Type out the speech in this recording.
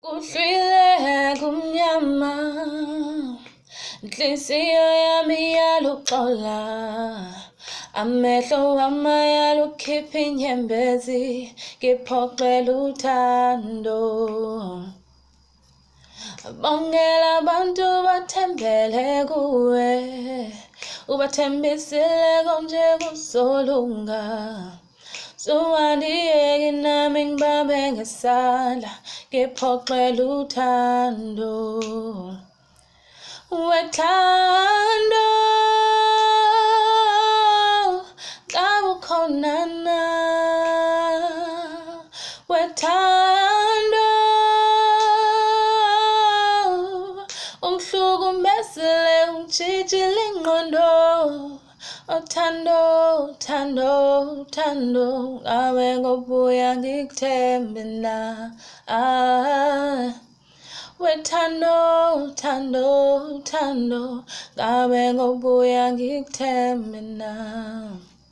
Kuhlwile kumnyama, inhliziyo yami yaluxola, amehlo wami yalukhipha inyembezi, ngiphoxela uthando. Bongela abantu bathembele kuwe, ubathembisile konje kuzolunga. Suwandiyeke nami ngibambe ngesandla, ngiphoxela uthando. Wethando, ngabe ukhona na? Wethando, ungihlukumezile ungijijile ingqondo. Uthando, thando, thando, ngabe ngobuya ngikuthembe na? Wethando, thando, thando, ngabe ngobuya ngikuthembe na?